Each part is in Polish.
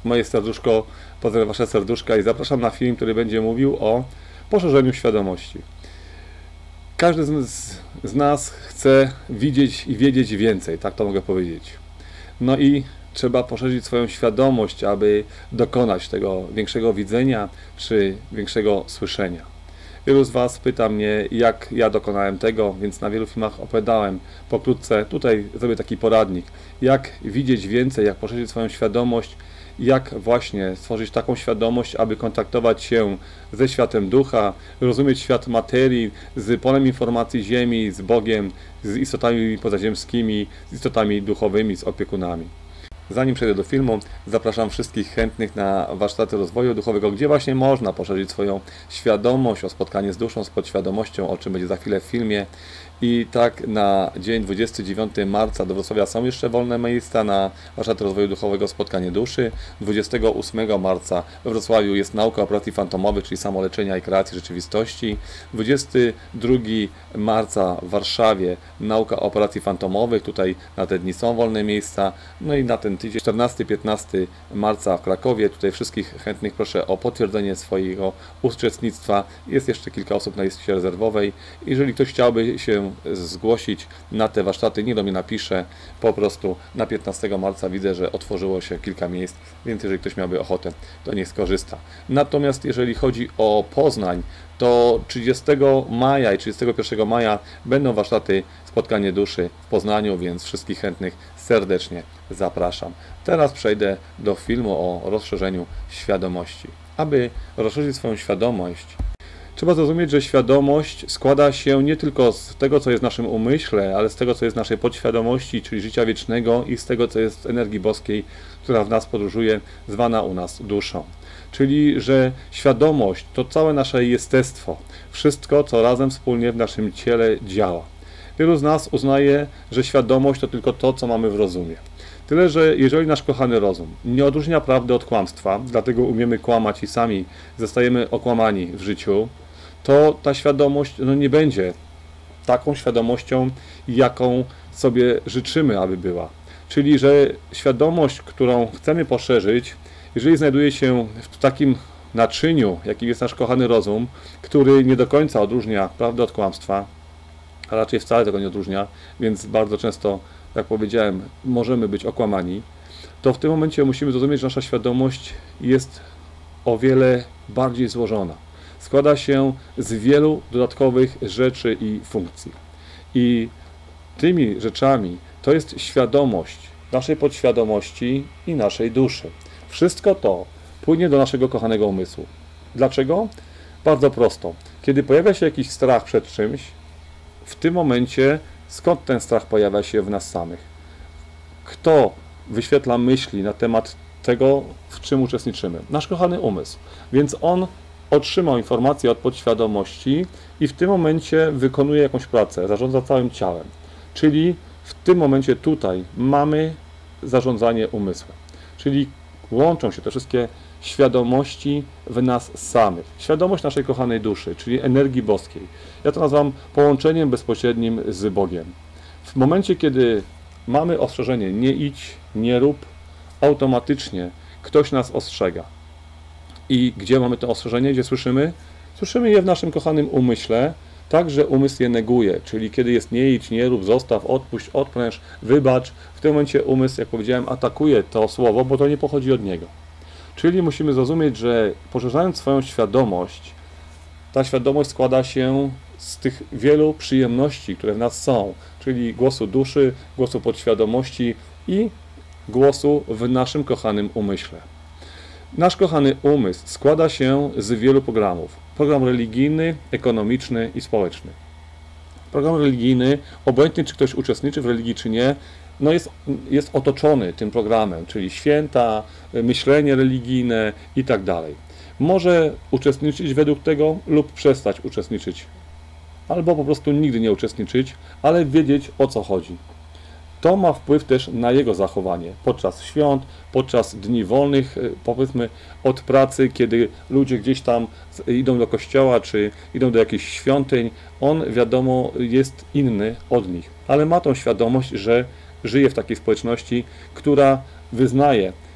moje serduszko, pozdrawiam Wasze serduszka i zapraszam na film, który będzie mówił o poszerzeniu świadomości. Każdy z nas chce widzieć i wiedzieć więcej, tak to mogę powiedzieć. No i trzeba poszerzyć swoją świadomość, aby dokonać tego większego widzenia czy większego słyszenia. Wielu z Was pyta mnie, jak ja dokonałem tego, więc na wielu filmach opowiadałem pokrótce. Tutaj zrobię taki poradnik, jak widzieć więcej, jak poszerzyć swoją świadomość, jak właśnie stworzyć taką świadomość, aby kontaktować się ze światem ducha, rozumieć świat materii, z polem informacji Ziemi, z Bogiem, z istotami pozaziemskimi, z istotami duchowymi, z opiekunami. Zanim przejdę do filmu, zapraszam wszystkich chętnych na warsztaty rozwoju duchowego, gdzie właśnie można poszerzyć swoją świadomość, o spotkanie z duszą, z podświadomością, o czym będzie za chwilę w filmie. I tak na dzień 29 marca do Wrocławia są jeszcze wolne miejsca na warsztaty rozwoju duchowego Spotkanie duszy. 28 marca we Wrocławiu jest nauka operacji fantomowych, czyli samoleczenia i kreacji rzeczywistości. 22 marca w Warszawie nauka operacji fantomowych, tutaj na te dni są wolne miejsca. No i na ten tydzień 14-15 marca w Krakowie, tutaj wszystkich chętnych proszę o potwierdzenie swojego uczestnictwa. Jest jeszcze kilka osób na liście rezerwowej. Jeżeli ktoś chciałby się zgłosić na te warsztaty, niech do mnie napisze, po prostu na 15 marca widzę, że otworzyło się kilka miejsc, więc jeżeli ktoś miałby ochotę, to niech skorzysta. Natomiast jeżeli chodzi o Poznań, to 30 maja i 31 maja będą warsztaty Spotkanie duszy w Poznaniu, więc wszystkich chętnych serdecznie zapraszam. Teraz przejdę do filmu o rozszerzeniu świadomości. Aby rozszerzyć swoją świadomość, trzeba zrozumieć, że świadomość składa się nie tylko z tego, co jest w naszym umyśle, ale z tego, co jest w naszej podświadomości, czyli życia wiecznego, i z tego, co jest energii boskiej, która w nas podróżuje, zwana u nas duszą. Czyli, że świadomość to całe nasze jestestwo, wszystko, co razem wspólnie w naszym ciele działa. Wielu z nas uznaje, że świadomość to tylko to, co mamy w rozumie. Tyle, że jeżeli nasz kochany rozum nie odróżnia prawdy od kłamstwa, dlatego umiemy kłamać i sami zostajemy okłamani w życiu, to ta świadomość nie będzie taką świadomością, jaką sobie życzymy, aby była. Czyli, że świadomość, którą chcemy poszerzyć, jeżeli znajduje się w takim naczyniu, jakim jest nasz kochany rozum, który nie do końca odróżnia prawdę od kłamstwa, a raczej wcale tego nie odróżnia, więc bardzo często, jak powiedziałem, możemy być okłamani, to w tym momencie musimy zrozumieć, że nasza świadomość jest o wiele bardziej złożona. Składa się z wielu dodatkowych rzeczy i funkcji. I tymi rzeczami to jest świadomość naszej podświadomości i naszej duszy. Wszystko to płynie do naszego kochanego umysłu. Dlaczego? Bardzo prosto. Kiedy pojawia się jakiś strach przed czymś, w tym momencie skąd ten strach pojawia się w nas samych? Kto wyświetla myśli na temat tego, w czym uczestniczymy? Nasz kochany umysł. Więc on otrzymał informację od podświadomości i w tym momencie wykonuje jakąś pracę, zarządza całym ciałem. Czyli w tym momencie tutaj mamy zarządzanie umysłem. Czyli łączą się te wszystkie świadomości w nas samych. Świadomość naszej kochanej duszy, czyli energii boskiej. Ja to nazywam połączeniem bezpośrednim z Bogiem. W momencie, kiedy mamy ostrzeżenie nie idź, nie rób, automatycznie ktoś nas ostrzega. I gdzie mamy to ostrzeżenie? Gdzie słyszymy? Słyszymy je w naszym kochanym umyśle, tak, że umysł je neguje, czyli kiedy jest nie idź, nie rób, zostaw, odpuść, odpręż, wybacz, w tym momencie umysł, jak powiedziałem, atakuje to słowo, bo to nie pochodzi od niego. Czyli musimy zrozumieć, że poszerzając swoją świadomość, ta świadomość składa się z tych wielu przyjemności, które w nas są, czyli głosu duszy, głosu podświadomości i głosu w naszym kochanym umyśle. Nasz kochany umysł składa się z wielu programów. Program religijny, ekonomiczny i społeczny. Program religijny, obojętnie czy ktoś uczestniczy w religii czy nie, jest otoczony tym programem, czyli święta, myślenie religijne i tak dalej. Może uczestniczyć według tego lub przestać uczestniczyć. Albo po prostu nigdy nie uczestniczyć, ale wiedzieć, o co chodzi. To ma wpływ też na jego zachowanie podczas świąt, podczas dni wolnych, powiedzmy od pracy, kiedy ludzie gdzieś tam idą do kościoła, czy idą do jakichś świątyń. On, wiadomo, jest inny od nich, ale ma tą świadomość, że żyje w takiej społeczności, która wyznaje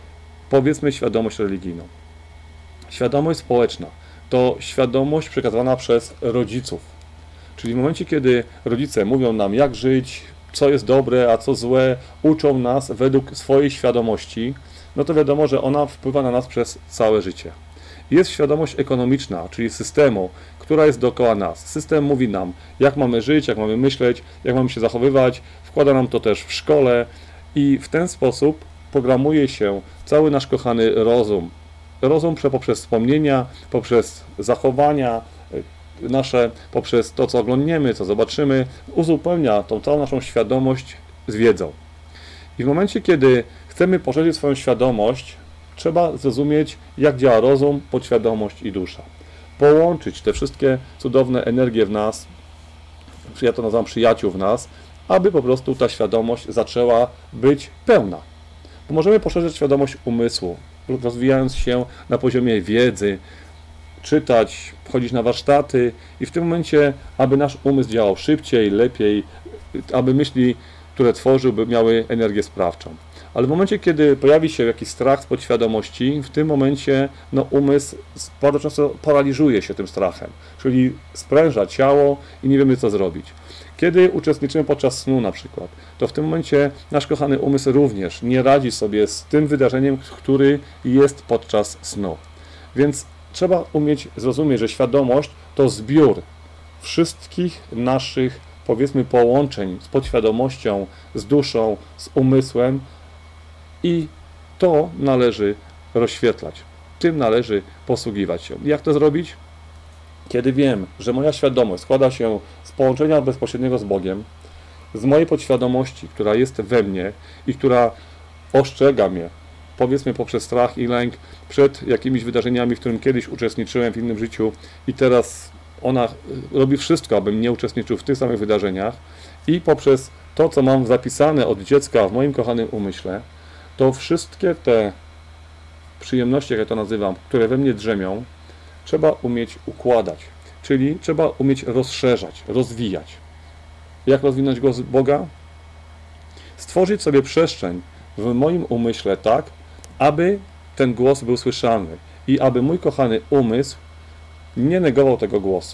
powiedzmy świadomość religijną. Świadomość społeczna to świadomość przekazywana przez rodziców. Czyli w momencie, kiedy rodzice mówią nam, jak żyć, co jest dobre, a co złe, uczą nas według swojej świadomości, no to wiadomo, że ona wpływa na nas przez całe życie. Jest świadomość ekonomiczna, czyli systemu, która jest dookoła nas. System mówi nam, jak mamy żyć, jak mamy myśleć, jak mamy się zachowywać, wkłada nam to też w szkole i w ten sposób programuje się cały nasz kochany rozum. Rozum poprzez wspomnienia, poprzez zachowania nasze, poprzez to, co oglądniemy, co zobaczymy, uzupełnia tą całą naszą świadomość z wiedzą. I w momencie, kiedy chcemy poszerzyć swoją świadomość, trzeba zrozumieć, jak działa rozum, podświadomość i dusza. Połączyć te wszystkie cudowne energie w nas, ja to nazywam przyjaciół w nas, aby po prostu ta świadomość zaczęła być pełna. Bo możemy poszerzyć świadomość umysłu, rozwijając się na poziomie wiedzy, czytać, chodzić na warsztaty i w tym momencie, aby nasz umysł działał szybciej, lepiej, aby myśli, które tworzył, by miały energię sprawczą. Ale w momencie, kiedy pojawi się jakiś strach z podświadomości, w tym momencie umysł bardzo często paraliżuje się tym strachem, czyli spręża ciało i nie wiemy, co zrobić. Kiedy uczestniczymy podczas snu na przykład, to w tym momencie nasz kochany umysł również nie radzi sobie z tym wydarzeniem, który jest podczas snu. Więc trzeba umieć zrozumieć, że świadomość to zbiór wszystkich naszych, powiedzmy, połączeń z podświadomością, z duszą, z umysłem i to należy rozświetlać. Tym należy posługiwać się. Jak to zrobić? Kiedy wiem, że moja świadomość składa się z połączenia bezpośredniego z Bogiem, z mojej podświadomości, która jest we mnie i która ostrzega mnie, powiedzmy poprzez strach i lęk przed jakimiś wydarzeniami, w którym kiedyś uczestniczyłem w innym życiu i teraz ona robi wszystko, abym nie uczestniczył w tych samych wydarzeniach i poprzez to, co mam zapisane od dziecka w moim kochanym umyśle, to wszystkie te przyjemności, jak ja to nazywam, które we mnie drzemią, trzeba umieć układać, czyli trzeba umieć rozszerzać, rozwijać. Jak rozwinąć głos Boga? Stworzyć sobie przestrzeń w moim umyśle tak, aby ten głos był słyszalny i aby mój kochany umysł nie negował tego głosu.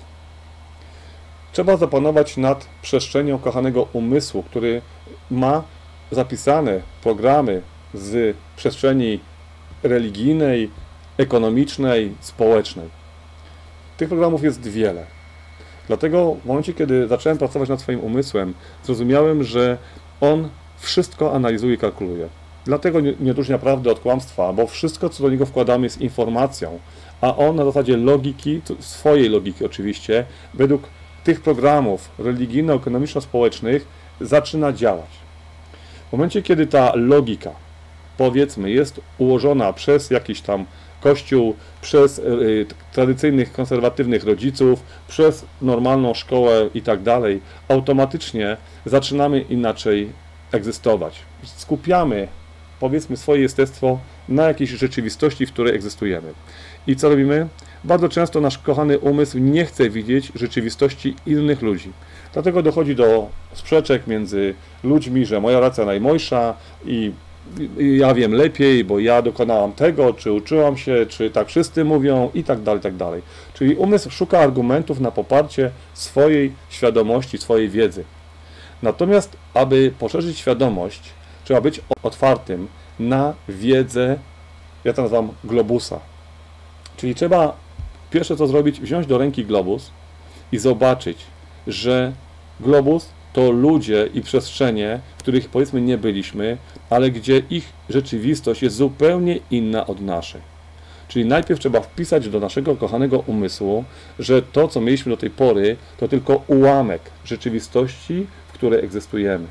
Trzeba zapanować nad przestrzenią kochanego umysłu, który ma zapisane programy z przestrzeni religijnej, ekonomicznej, społecznej. Tych programów jest wiele. Dlatego w momencie, kiedy zacząłem pracować nad swoim umysłem, zrozumiałem, że on wszystko analizuje i kalkuluje. Dlatego nie odróżnia prawdy od kłamstwa, bo wszystko, co do niego wkładamy, jest informacją, a on na zasadzie logiki, swojej logiki oczywiście, według tych programów religijno-ekonomiczno-społecznych zaczyna działać. W momencie, kiedy ta logika, powiedzmy, jest ułożona przez jakiś tam kościół, przez tradycyjnych, konserwatywnych rodziców, przez normalną szkołę i tak dalej, automatycznie zaczynamy inaczej egzystować. Skupiamy, powiedzmy, swoje jestestwo na jakiejś rzeczywistości, w której egzystujemy. I co robimy? Bardzo często nasz kochany umysł nie chce widzieć rzeczywistości innych ludzi. Dlatego dochodzi do sprzeczek między ludźmi, że moja racja najmojsza i ja wiem lepiej, bo ja dokonałam tego, czy uczyłam się, czy tak wszyscy mówią i tak dalej, tak dalej. Czyli umysł szuka argumentów na poparcie swojej świadomości, swojej wiedzy. Natomiast, aby poszerzyć świadomość, trzeba być otwartym na wiedzę, ja to nazywam globusa. Czyli trzeba pierwsze co zrobić, wziąć do ręki globus i zobaczyć, że globus to ludzie i przestrzenie, w których powiedzmy nie byliśmy, ale gdzie ich rzeczywistość jest zupełnie inna od naszej. Czyli najpierw trzeba wpisać do naszego kochanego umysłu, że to, co mieliśmy do tej pory, to tylko ułamek rzeczywistości, w której egzystujemy.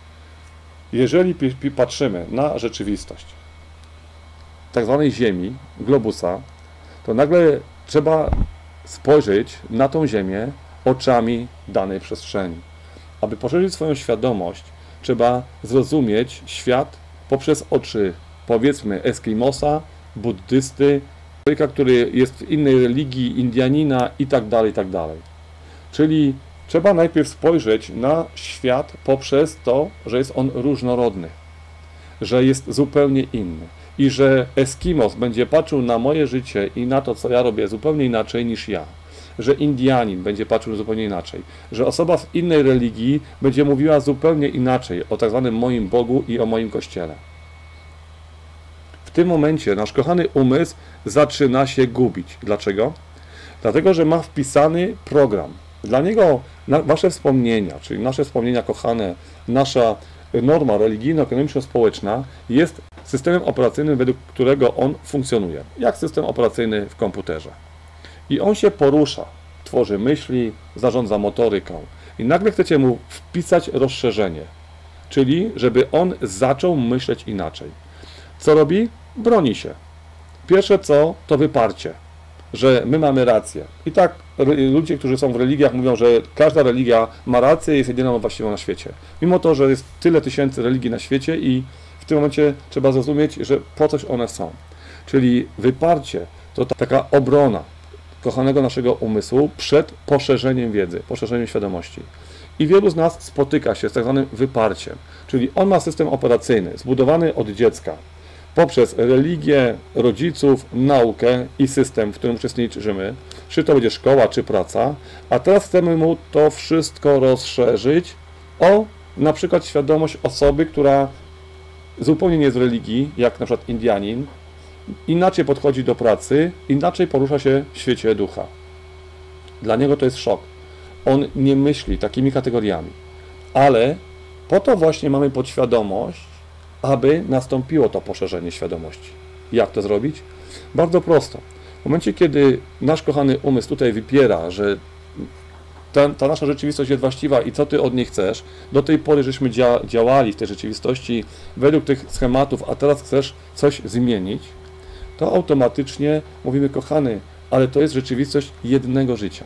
Jeżeli patrzymy na rzeczywistość tak zwanej Ziemi, globusa, to nagle trzeba spojrzeć na tą Ziemię oczami danej przestrzeni. Aby poszerzyć swoją świadomość, trzeba zrozumieć świat poprzez oczy, powiedzmy, Eskimosa, buddysty, człowieka, który jest w innej religii, Indianina i tak dalej, tak dalej. Czyli trzeba najpierw spojrzeć na świat poprzez to, że jest on różnorodny, że jest zupełnie inny. i że Eskimos będzie patrzył na moje życie i na to, co ja robię, zupełnie inaczej niż ja, że Indianin będzie patrzył zupełnie inaczej, że osoba z innej religii będzie mówiła zupełnie inaczej o tak zwanym moim Bogu i o moim Kościele. W tym momencie nasz kochany umysł zaczyna się gubić. Dlaczego? Dlatego, że ma wpisany program. Dla niego wasze wspomnienia, czyli nasze wspomnienia kochane, nasza norma religijno-ekonomiczno-społeczna jest systemem operacyjnym, według którego on funkcjonuje, jak system operacyjny w komputerze. I on się porusza, tworzy myśli, zarządza motoryką. I nagle chcecie mu wpisać rozszerzenie, czyli żeby on zaczął myśleć inaczej. Co robi? Broni się. Pierwsze co, to wyparcie, że my mamy rację. I tak ludzie, którzy są w religiach, mówią, że każda religia ma rację i jest jedyną właściwą na świecie. Mimo to, że jest tyle tysięcy religii na świecie i w tym momencie trzeba zrozumieć, że po coś one są. Czyli wyparcie to taka obrona kochanego naszego umysłu przed poszerzeniem wiedzy, poszerzeniem świadomości. I wielu z nas spotyka się z tak zwanym wyparciem, czyli on ma system operacyjny zbudowany od dziecka poprzez religię, rodziców, naukę i system, w którym uczestniczymy, czy to będzie szkoła, czy praca, a teraz chcemy mu to wszystko rozszerzyć o na przykład świadomość osoby, która zupełnie nie jest z religii, jak na przykład Indianin, inaczej podchodzi do pracy, inaczej porusza się w świecie ducha. Dla niego to jest szok. On nie myśli takimi kategoriami, ale po to właśnie mamy podświadomość, aby nastąpiło to poszerzenie świadomości. Jak to zrobić? Bardzo prosto. W momencie, kiedy nasz kochany umysł tutaj wypiera, że ta nasza rzeczywistość jest właściwa i co ty od niej chcesz, do tej pory żeśmy działali w tej rzeczywistości według tych schematów, a teraz chcesz coś zmienić, to automatycznie mówimy, kochany, ale to jest rzeczywistość jednego życia.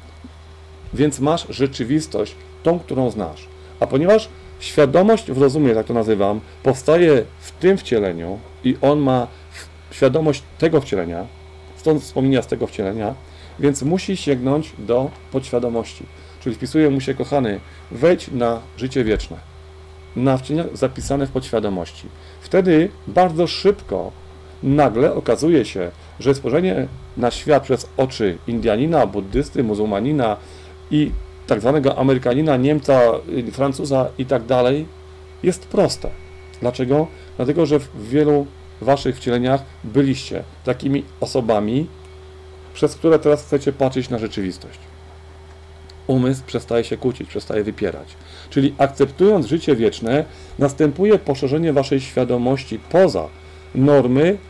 Więc masz rzeczywistość, tą, którą znasz. A ponieważ świadomość w rozumie, tak to nazywam, powstaje w tym wcieleniu i on ma świadomość tego wcielenia, stąd wspomnienia z tego wcielenia, więc musi sięgnąć do podświadomości. Czyli wpisuje mu się, kochany, wejdź na życie wieczne, na wcielenia zapisane w podświadomości. Wtedy bardzo szybko nagle okazuje się, że spojrzenie na świat przez oczy Indianina, buddysty, muzułmanina i tak zwanego Amerykanina, Niemca, Francuza i tak dalej jest proste. Dlaczego? Dlatego, że w wielu waszych wcieleniach byliście takimi osobami, przez które teraz chcecie patrzeć na rzeczywistość. Umysł przestaje się kłócić, przestaje wypierać. Czyli akceptując życie wieczne, następuje poszerzenie waszej świadomości poza normy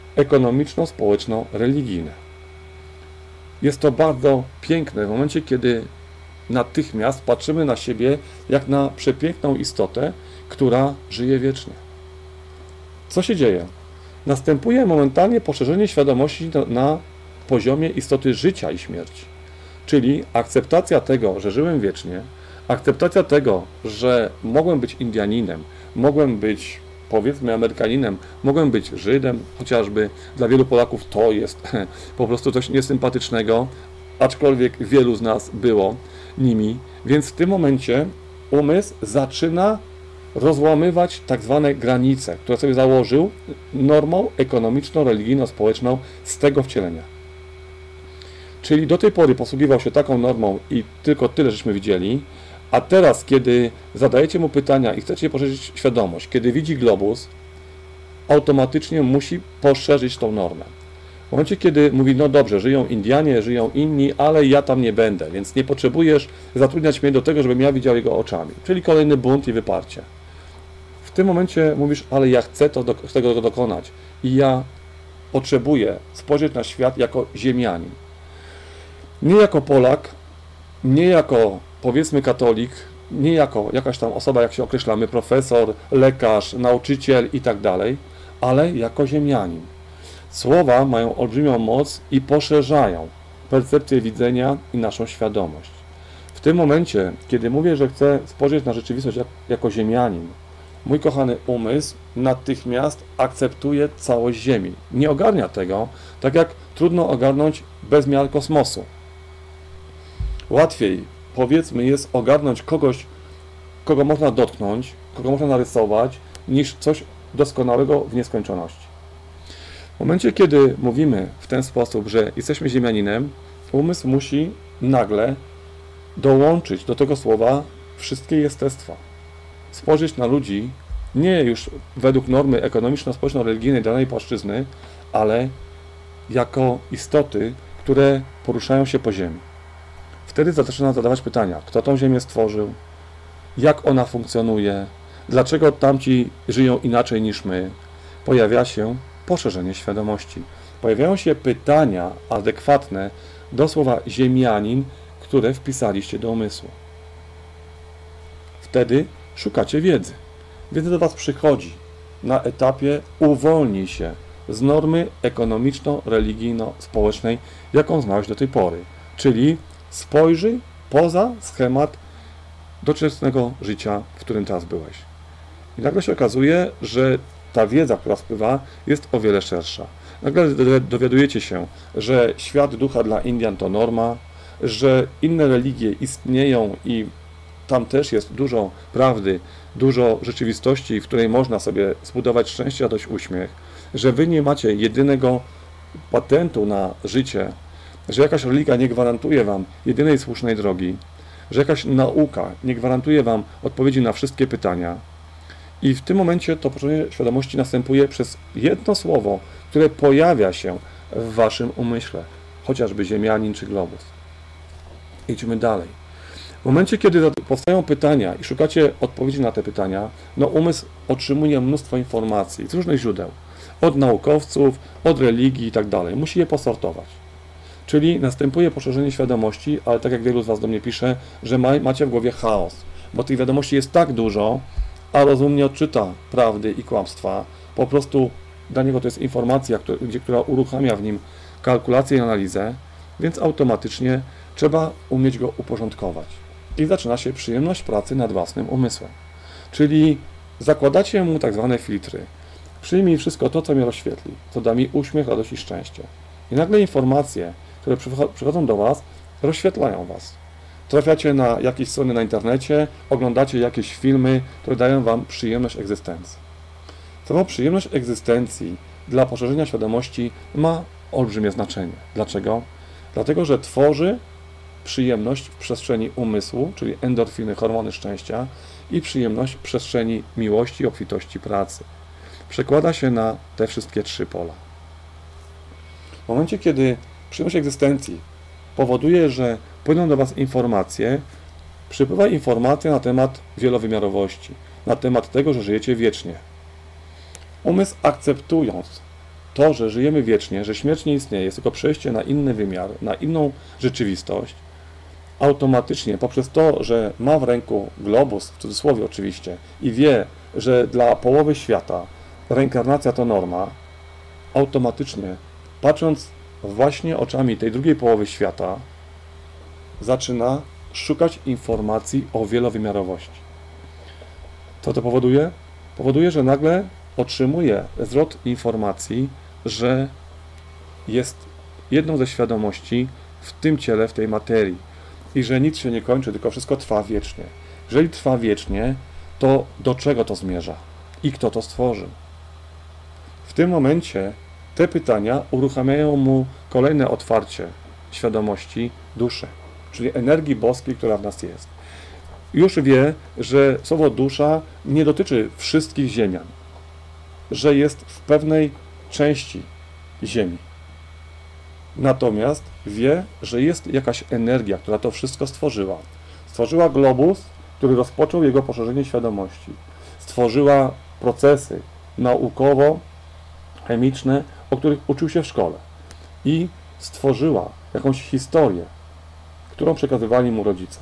ekonomiczno-społeczno-religijne. Jest to bardzo piękne w momencie, kiedy natychmiast patrzymy na siebie jak na przepiękną istotę, która żyje wiecznie. Co się dzieje? Następuje momentalnie poszerzenie świadomości na poziomie istoty życia i śmierci. Czyli akceptacja tego, że żyłem wiecznie, akceptacja tego, że mogłem być Indianinem, mogłem być, powiedzmy, Amerykaninem, mogłem być Żydem, chociażby dla wielu Polaków to jest po prostu coś niesympatycznego, aczkolwiek wielu z nas było nimi, więc w tym momencie umysł zaczyna rozłamywać tak zwane granice, które sobie założył normą ekonomiczno-religijno-społeczną z tego wcielenia. Czyli do tej pory posługiwał się taką normą i tylko tyle żeśmy widzieli, a teraz, kiedy zadajecie mu pytania i chcecie poszerzyć świadomość, kiedy widzi globus, automatycznie musi poszerzyć tą normę. W momencie, kiedy mówi, no dobrze, żyją Indianie, żyją inni, ale ja tam nie będę, więc nie potrzebujesz zatrudniać mnie do tego, żebym ja widział jego oczami. Czyli kolejny bunt i wyparcie. W tym momencie mówisz, ale ja chcę tego dokonać i ja potrzebuję spojrzeć na świat jako ziemianin. Nie jako Polak, nie jako, powiedzmy, katolik, nie jako jakaś tam osoba, jak się określamy, profesor, lekarz, nauczyciel i tak dalej, ale jako ziemianin. Słowa mają olbrzymią moc i poszerzają percepcję widzenia i naszą świadomość. W tym momencie, kiedy mówię, że chcę spojrzeć na rzeczywistość jako ziemianin, mój kochany umysł natychmiast akceptuje całość Ziemi. Nie ogarnia tego, tak jak trudno ogarnąć bezmiar kosmosu. Łatwiej, powiedzmy, jest ogarnąć kogoś, kogo można dotknąć, kogo można narysować, niż coś doskonałego w nieskończoności. W momencie, kiedy mówimy w ten sposób, że jesteśmy ziemianinem, umysł musi nagle dołączyć do tego słowa wszystkie jestestwa. Spojrzeć na ludzi nie już według normy ekonomiczno-społeczno-religijnej danej płaszczyzny, ale jako istoty, które poruszają się po ziemi. Wtedy zaczyna zadawać pytania, kto tą ziemię stworzył, jak ona funkcjonuje, dlaczego tamci żyją inaczej niż my. Pojawia się poszerzenie świadomości. Pojawiają się pytania adekwatne do słowa ziemianin, które wpisaliście do umysłu. Wtedy szukacie wiedzy. Wiedza do Was przychodzi na etapie uwolnij się z normy ekonomiczno-religijno-społecznej, jaką znałeś do tej pory. Czyli spojrzyj poza schemat doczesnego życia, w którym teraz byłeś. I nagle się okazuje, że ta wiedza, która spływa, jest o wiele szersza. Nagle dowiadujecie się, że świat ducha dla Indian to norma, że inne religie istnieją i tam też jest dużo prawdy, dużo rzeczywistości, w której można sobie zbudować szczęście, radość, uśmiech, że wy nie macie jedynego patentu na życie, że jakaś religia nie gwarantuje wam jedynej słusznej drogi, że jakaś nauka nie gwarantuje wam odpowiedzi na wszystkie pytania. I w tym momencie to poszerzenie świadomości następuje przez jedno słowo, które pojawia się w waszym umyśle, chociażby ziemianin czy globus. Idźmy dalej. W momencie, kiedy powstają pytania i szukacie odpowiedzi na te pytania, no umysł otrzymuje mnóstwo informacji z różnych źródeł, od naukowców, od religii i tak dalej. Musi je posortować. Czyli następuje poszerzenie świadomości, ale tak jak wielu z was do mnie pisze, że macie w głowie chaos, bo tych wiadomości jest tak dużo, a rozum nie odczyta prawdy i kłamstwa. Po prostu dla niego to jest informacja, która uruchamia w nim kalkulację i analizę, więc automatycznie trzeba umieć go uporządkować. I zaczyna się przyjemność pracy nad własnym umysłem. Czyli zakładacie mu tak zwane filtry. Przyjmij wszystko to, co mnie rozświetli, co da mi uśmiech, radość i szczęście. I nagle informacje, które przychodzą do was, rozświetlają was. Trafiacie na jakieś strony na internecie, oglądacie jakieś filmy, które dają wam przyjemność egzystencji. Sama przyjemność egzystencji dla poszerzenia świadomości ma olbrzymie znaczenie. Dlaczego? Dlatego, że tworzy przyjemność w przestrzeni umysłu, czyli endorfiny, hormony szczęścia i przyjemność w przestrzeni miłości, obfitości pracy. Przekłada się na te wszystkie trzy pola. W momencie, kiedy przyjemność egzystencji powoduje, że płyną do was informacje, przypływa informacja na temat wielowymiarowości, na temat tego, że żyjecie wiecznie. Umysł, akceptując to, że żyjemy wiecznie, że śmierć nie istnieje, jest tylko przejście na inny wymiar, na inną rzeczywistość, automatycznie poprzez to, że ma w ręku globus, w cudzysłowie oczywiście, i wie, że dla połowy świata reinkarnacja to norma, automatycznie, patrząc właśnie oczami tej drugiej połowy świata, zaczyna szukać informacji o wielowymiarowości. Co to powoduje? Powoduje, że nagle otrzymuje zwrot informacji, że jest jedną ze świadomości w tym ciele, w tej materii i że nic się nie kończy, tylko wszystko trwa wiecznie. Jeżeli trwa wiecznie, to do czego to zmierza i kto to stworzył? W tym momencie te pytania uruchamiają mu kolejne otwarcie świadomości duszy, czyli energii boskiej, która w nas jest. Już wie, że słowo dusza nie dotyczy wszystkich ziemian, że jest w pewnej części ziemi. Natomiast wie, że jest jakaś energia, która to wszystko stworzyła. Stworzyła globus, który rozpoczął jego poszerzenie świadomości. Stworzyła procesy naukowo-chemiczne, o których uczył się w szkole. I stworzyła jakąś historię, którą przekazywali mu rodzice.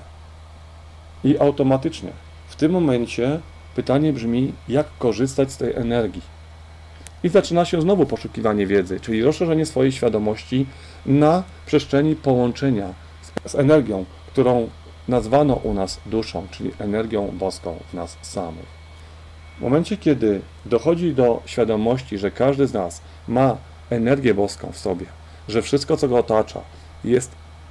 I automatycznie w tym momencie pytanie brzmi, jak korzystać z tej energii. I zaczyna się znowu poszukiwanie wiedzy, czyli rozszerzenie swojej świadomości na przestrzeni połączenia z energią, którą nazwano u nas duszą, czyli energią boską w nas samych. W momencie, kiedy dochodzi do świadomości, że każdy z nas ma energię boską w sobie, że wszystko, co go otacza, jest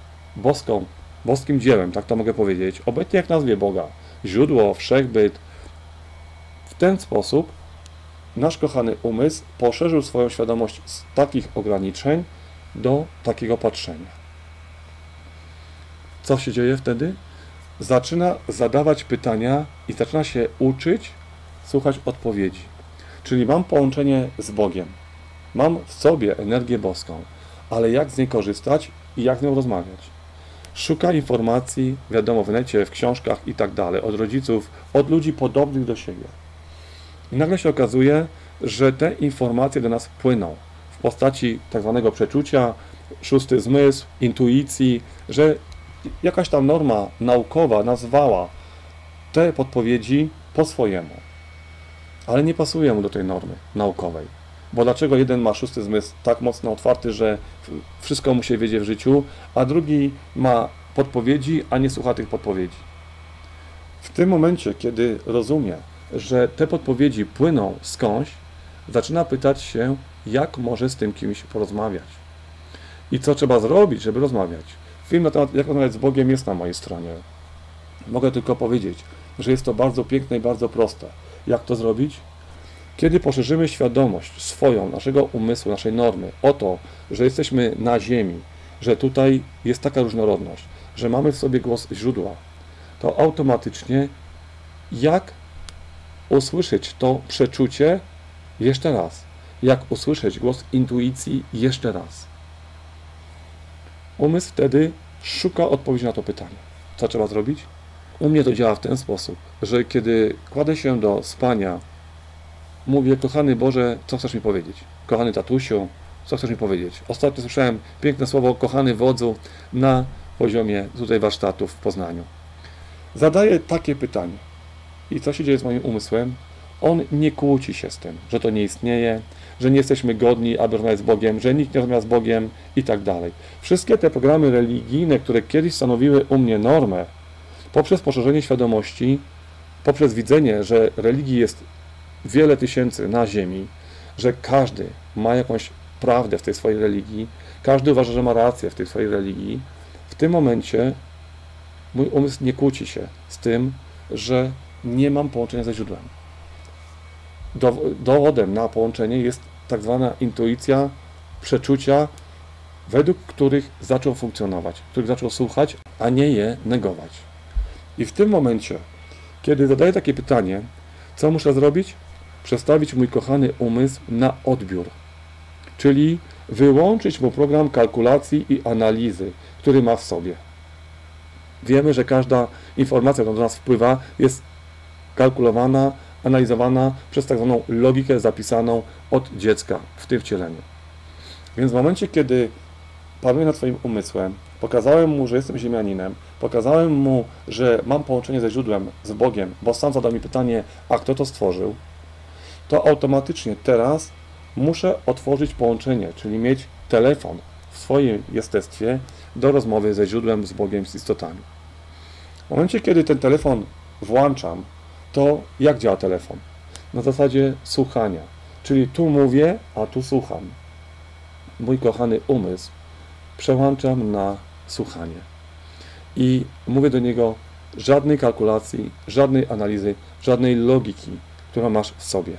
boskim dziełem, tak to mogę powiedzieć, obecnie jak nazwie Boga, źródło, wszechbyt, w ten sposób nasz kochany umysł poszerzył swoją świadomość z takich ograniczeń do takiego patrzenia. Co się dzieje wtedy? Zaczyna zadawać pytania i zaczyna się uczyć słuchać odpowiedzi. Czyli mam połączenie z Bogiem, mam w sobie energię boską, ale jak z niej korzystać i jak z nią rozmawiać? Szuka informacji, wiadomo, w necie, w książkach i tak dalej, od rodziców, od ludzi podobnych do siebie. I nagle się okazuje, że te informacje do nas płyną w postaci tak zwanego przeczucia, szósty zmysł, intuicji, że jakaś tam norma naukowa nazwała te podpowiedzi po swojemu, ale nie pasuje mu do tej normy naukowej. Bo dlaczego jeden ma szósty zmysł tak mocno otwarty, że wszystko mu się wiedzie w życiu, a drugi ma podpowiedzi, a nie słucha tych podpowiedzi? W tym momencie, kiedy rozumie, że te podpowiedzi płyną skądś, zaczyna pytać się, jak może z tym kimś porozmawiać. I co trzeba zrobić, żeby rozmawiać. Film na temat, jak rozmawiać z Bogiem, jest na mojej stronie. Mogę tylko powiedzieć, że jest to bardzo piękne i bardzo proste. Jak to zrobić? Kiedy poszerzymy świadomość swoją, naszego umysłu, naszej normy, o to, że jesteśmy na ziemi, że tutaj jest taka różnorodność, że mamy w sobie głos źródła, to automatycznie jak usłyszeć to przeczucie jeszcze raz? Jak usłyszeć głos intuicji jeszcze raz? Umysł wtedy szuka odpowiedzi na to pytanie. Co trzeba zrobić? U mnie to działa w ten sposób, że kiedy kładę się do spania, mówię, kochany Boże, co chcesz mi powiedzieć? Kochany tatusiu, co chcesz mi powiedzieć? Ostatnio słyszałem piękne słowo, kochany wodzu, na poziomie tutaj warsztatów w Poznaniu. Zadaję takie pytanie. I co się dzieje z moim umysłem? On nie kłóci się z tym, że to nie istnieje, że nie jesteśmy godni, aby rozmawiać z Bogiem, że nikt nie rozmawia z Bogiem i tak dalej. Wszystkie te programy religijne, które kiedyś stanowiły u mnie normę, poprzez poszerzenie świadomości, poprzez widzenie, że religii jest wiele tysięcy na ziemi, że każdy ma jakąś prawdę w tej swojej religii, każdy uważa, że ma rację w tej swojej religii, w tym momencie mój umysł nie kłóci się z tym, że nie mam połączenia ze źródłem. Dowodem na połączenie jest tak zwana intuicja, przeczucia, według których zaczął funkcjonować, których zaczął słuchać, a nie je negować. I w tym momencie, kiedy zadaję takie pytanie, co muszę zrobić? Przestawić mój kochany umysł na odbiór, czyli wyłączyć mu program kalkulacji i analizy, który ma w sobie. Wiemy, że każda informacja, która do nas wpływa, jest kalkulowana, analizowana przez tak zwaną logikę zapisaną od dziecka w tym wcieleniu. Więc w momencie, kiedy panuję nad swoim umysłem, pokazałem mu, że jestem ziemianinem, pokazałem mu, że mam połączenie ze źródłem, z Bogiem, bo sam zadał mi pytanie, a kto to stworzył, to automatycznie teraz muszę otworzyć połączenie, czyli mieć telefon w swoim jestestwie do rozmowy ze źródłem, z Bogiem, z istotami. W momencie, kiedy ten telefon włączam, to jak działa telefon? Na zasadzie słuchania, czyli tu mówię, a tu słucham. Mój kochany umysł przełączam na słuchanie i mówię do niego żadnej kalkulacji, żadnej analizy, żadnej logiki, którą masz w sobie.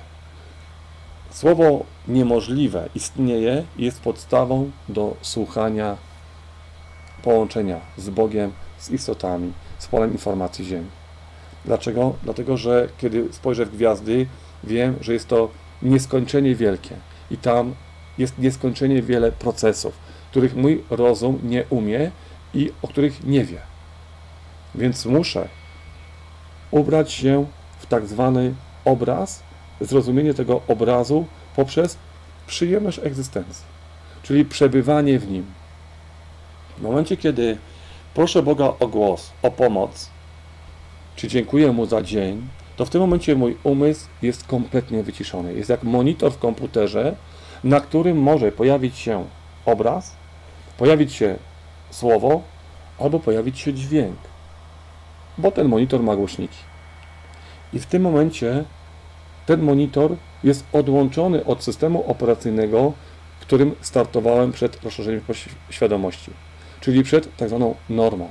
Słowo niemożliwe istnieje i jest podstawą do słuchania, połączenia z Bogiem, z istotami, z polem informacji Ziemi. Dlaczego? Dlatego, że kiedy spojrzę w gwiazdy, wiem, że jest to nieskończenie wielkie i tam jest nieskończenie wiele procesów, których mój rozum nie umie i o których nie wie. Więc muszę ubrać się w tak zwany obraz, zrozumienie tego obrazu poprzez przyjemność egzystencji, czyli przebywanie w nim. W momencie, kiedy proszę Boga o głos, o pomoc, czy dziękuję Mu za dzień, to w tym momencie mój umysł jest kompletnie wyciszony. Jest jak monitor w komputerze, na którym może pojawić się obraz, pojawić się słowo, albo pojawić się dźwięk, bo ten monitor ma głośniki. I w tym momencie ten monitor jest odłączony od systemu operacyjnego, którym startowałem przed rozszerzeniem świadomości, czyli przed tak zwaną normą.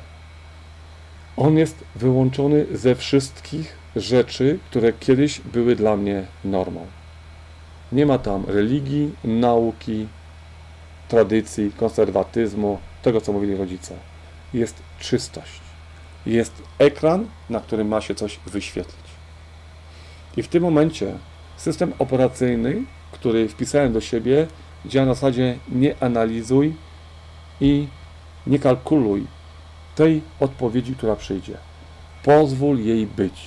On jest wyłączony ze wszystkich rzeczy, które kiedyś były dla mnie normą. Nie ma tam religii, nauki, tradycji, konserwatyzmu, tego co mówili rodzice. Jest czystość. Jest ekran, na którym ma się coś wyświetlić. I w tym momencie system operacyjny, który wpisałem do siebie, działa na zasadzie nie analizuj i nie kalkuluj tej odpowiedzi, która przyjdzie. Pozwól jej być.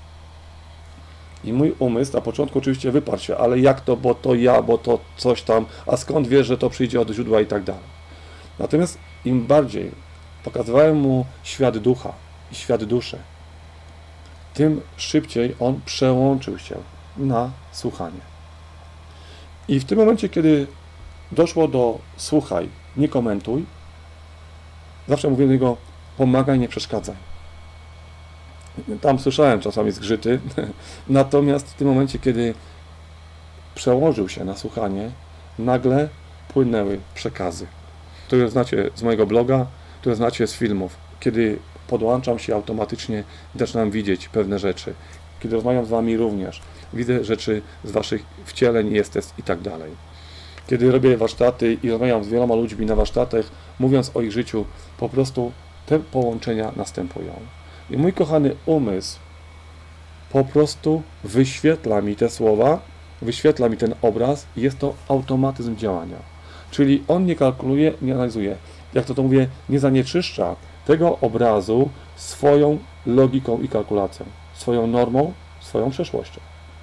I mój umysł na początku oczywiście wyparł się, ale jak to, bo to ja, bo to coś tam, a skąd wiesz, że to przyjdzie od źródła i tak dalej. Natomiast im bardziej pokazywałem mu świat ducha i świat duszy, tym szybciej on przełączył się na słuchanie. I w tym momencie, kiedy doszło do słuchaj, nie komentuj, zawsze mówię do niego, pomagaj, nie przeszkadzaj. Tam słyszałem czasami zgrzyty, natomiast w tym momencie, kiedy przełożył się na słuchanie, nagle płynęły przekazy, które znacie z mojego bloga, które znacie z filmów, kiedy podłączam się automatycznie i zaczynam widzieć pewne rzeczy, kiedy rozmawiam z Wami również, widzę rzeczy z Waszych wcieleń, jestes i tak dalej. Kiedy robię warsztaty i rozmawiam z wieloma ludźmi na warsztatach, mówiąc o ich życiu, po prostu te połączenia następują. I mój kochany umysł po prostu wyświetla mi te słowa, wyświetla mi ten obraz i jest to automatyzm działania. Czyli on nie kalkuluje, nie analizuje. Jak to mówię, nie zanieczyszcza tego obrazu swoją logiką i kalkulacją, swoją normą, swoją przeszłością.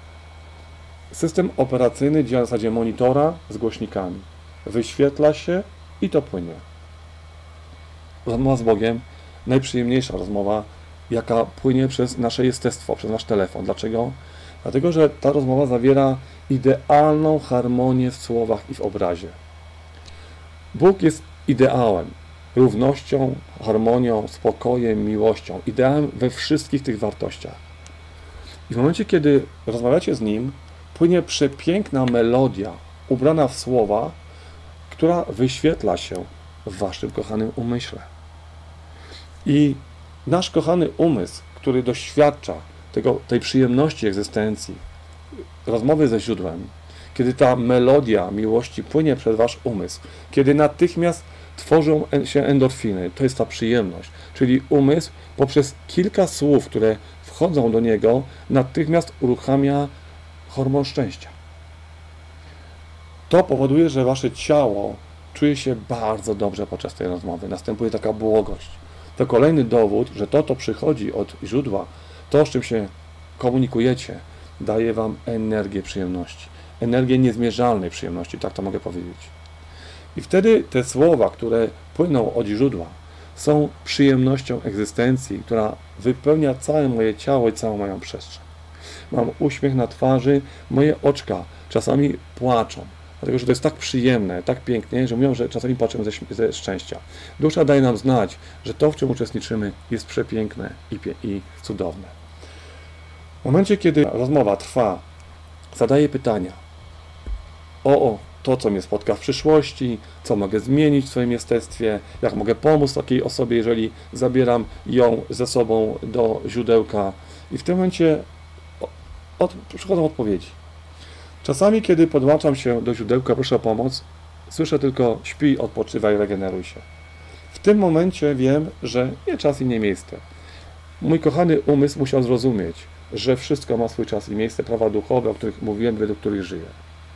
System operacyjny działa na zasadzie monitora z głośnikami. Wyświetla się i to płynie. Rozmowa z Bogiem, najprzyjemniejsza rozmowa, jaka płynie przez nasze jestestwo, przez nasz telefon. Dlaczego? Dlatego, że ta rozmowa zawiera idealną harmonię w słowach i w obrazie. Bóg jest ideałem, równością, harmonią, spokojem, miłością, ideałem we wszystkich tych wartościach. I w momencie, kiedy rozmawiacie z Nim, płynie przepiękna melodia, ubrana w słowa, która wyświetla się w Waszym kochanym umyśle. I nasz kochany umysł, który doświadcza tej przyjemności egzystencji, rozmowy ze źródłem, kiedy ta melodia miłości płynie przez Wasz umysł, kiedy natychmiast tworzą się endorfiny, to jest ta przyjemność, czyli umysł poprzez kilka słów, które wchodzą do niego, natychmiast uruchamia hormon szczęścia. To powoduje, że Wasze ciało czuje się bardzo dobrze podczas tej rozmowy, następuje taka błogość. To kolejny dowód, że to przychodzi od źródła, to, z czym się komunikujecie, daje Wam energię przyjemności, energię niezmierzalnej przyjemności, tak to mogę powiedzieć. I wtedy te słowa, które płyną od źródła, są przyjemnością egzystencji, która wypełnia całe moje ciało i całą moją przestrzeń. Mam uśmiech na twarzy, moje oczka czasami płaczą, dlatego że to jest tak przyjemne, tak pięknie, że mówią, że czasami płaczemy ze szczęścia. Dusza daje nam znać, że to, w czym uczestniczymy, jest przepiękne i cudowne. W momencie, kiedy rozmowa trwa, zadaję pytania o to, co mnie spotka w przyszłości, co mogę zmienić w swoim jestestwie, jak mogę pomóc takiej osobie, jeżeli zabieram ją ze sobą do źródełka. I w tym momencie przychodzą odpowiedzi. Czasami, kiedy podłączam się do źródełka, proszę o pomoc, słyszę tylko śpi, odpoczywaj, regeneruj się. W tym momencie wiem, że nie czas i nie miejsce. Mój kochany umysł musiał zrozumieć, że wszystko ma swój czas i miejsce, prawa duchowe, o których mówiłem, według których żyję.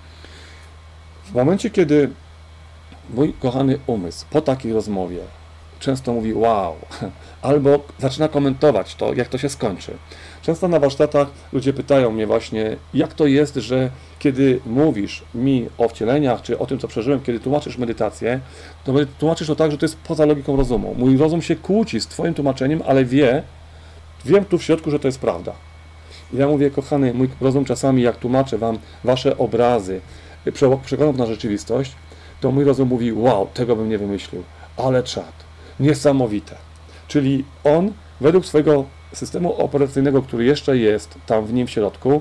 W momencie, kiedy mój kochany umysł po takiej rozmowie często mówi wow, albo zaczyna komentować to, jak to się skończy. Często na warsztatach ludzie pytają mnie właśnie, jak to jest, że kiedy mówisz mi o wcieleniach, czy o tym, co przeżyłem, kiedy tłumaczysz medytację, to tłumaczysz to tak, że to jest poza logiką rozumu. Mój rozum się kłóci z Twoim tłumaczeniem, ale wiem tu w środku, że to jest prawda. I ja mówię, kochany, mój rozum czasami, jak tłumaczę Wam Wasze obrazy, przekładam na rzeczywistość, to mój rozum mówi, wow, tego bym nie wymyślił, ale czad, niesamowite. Czyli on według swojego systemu operacyjnego, który jeszcze jest tam w nim w środku,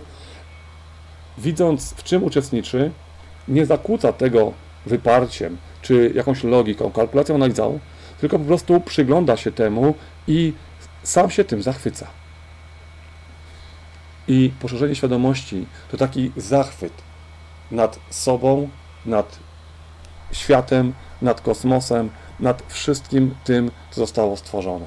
widząc, w czym uczestniczy, nie zakłóca tego wyparciem, czy jakąś logiką, kalkulacją, analizą, tylko po prostu przygląda się temu i sam się tym zachwyca. I poszerzenie świadomości to taki zachwyt nad sobą, nad światem, nad kosmosem, nad wszystkim tym, co zostało stworzone.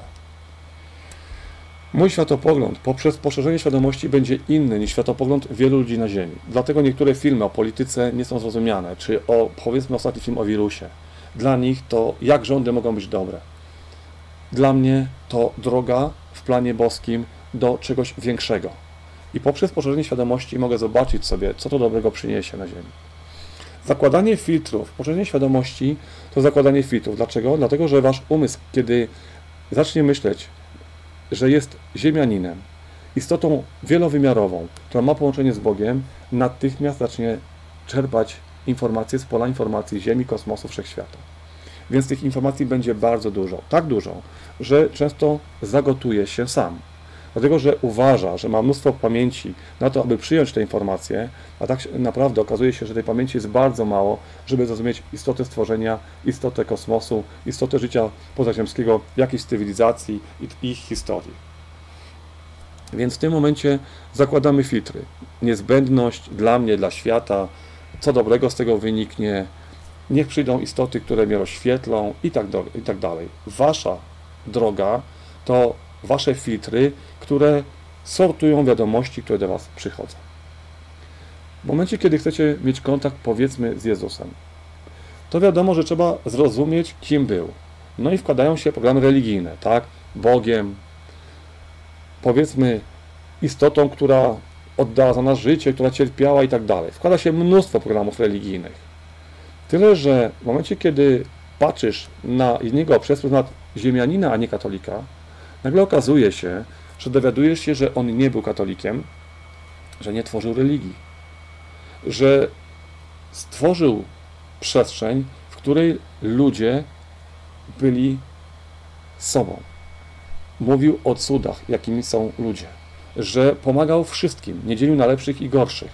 Mój światopogląd poprzez poszerzenie świadomości będzie inny niż światopogląd wielu ludzi na Ziemi. Dlatego niektóre filmy o polityce nie są zrozumiane, czy powiedzmy ostatni film o wirusie. Dla nich to jak rządy mogą być dobre. Dla mnie to droga w planie boskim do czegoś większego. I poprzez poszerzenie świadomości mogę zobaczyć sobie, co to dobrego przyniesie na Ziemi. Zakładanie filtrów, poszerzenie świadomości to zakładanie filtrów. Dlaczego? Dlatego, że wasz umysł, kiedy zacznie myśleć, że jest ziemianinem, istotą wielowymiarową, która ma połączenie z Bogiem, natychmiast zacznie czerpać informacje z pola informacji Ziemi, kosmosu, wszechświata. Więc tych informacji będzie bardzo dużo. Tak dużo, że często zagotuje się sam. Dlatego, że uważa, że ma mnóstwo pamięci na to, aby przyjąć te informacje, a tak naprawdę okazuje się, że tej pamięci jest bardzo mało, żeby zrozumieć istotę stworzenia, istotę kosmosu, istotę życia pozaziemskiego, jakiejś cywilizacji i ich historii. Więc w tym momencie zakładamy filtry. Niezbędność dla mnie, dla świata, co dobrego z tego wyniknie, niech przyjdą istoty, które mnie rozświetlą i tak dalej. Wasza droga to wasze filtry, które sortują wiadomości, które do was przychodzą. W momencie, kiedy chcecie mieć kontakt, powiedzmy, z Jezusem, to wiadomo, że trzeba zrozumieć, kim był. No i wkładają się programy religijne, tak? Bogiem, powiedzmy, istotą, która oddała za nas życie, która cierpiała i tak dalej. Wkłada się mnóstwo programów religijnych. Tyle, że w momencie, kiedy patrzysz na niego przez pryzmat ziemianina, a nie katolika, nagle okazuje się, że dowiadujesz się, że on nie był katolikiem, że nie tworzył religii, że stworzył przestrzeń, w której ludzie byli sobą. Mówił o cudach, jakimi są ludzie, że pomagał wszystkim, nie dzielił na lepszych i gorszych,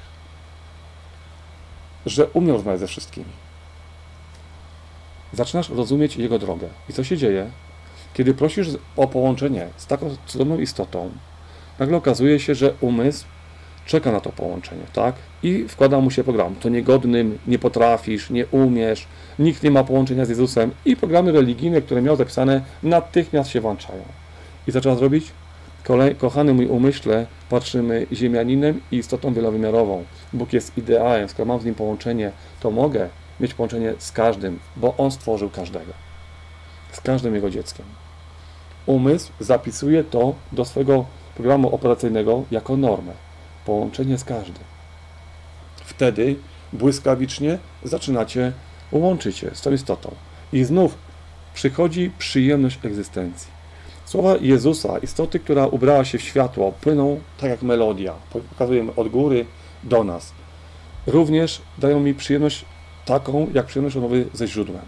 że umiał rozmawiać ze wszystkimi. Zaczynasz rozumieć jego drogę. I co się dzieje? Kiedy prosisz o połączenie z taką cudowną istotą, nagle okazuje się, że umysł czeka na to połączenie, tak? I wkłada mu się program. To niegodnym, nie potrafisz, nie umiesz, nikt nie ma połączenia z Jezusem i programy religijne, które miał zapisane, natychmiast się włączają. I co trzeba zrobić? Kochany mój umyśle, patrzymy ziemianinem i istotą wielowymiarową. Bóg jest ideałem, skoro mam z nim połączenie, to mogę mieć połączenie z każdym, bo on stworzył każdego. Z każdym jego dzieckiem. Umysł zapisuje to do swojego programu operacyjnego jako normę. Połączenie z każdym. Wtedy błyskawicznie zaczynacie łączyć się z tą istotą. I znów przychodzi przyjemność egzystencji. Słowa Jezusa, istoty, która ubrała się w światło, płyną tak jak melodia. Pokazujemy od góry do nas. Również dają mi przyjemność taką, jak przyjemność rozmowy ze źródłem.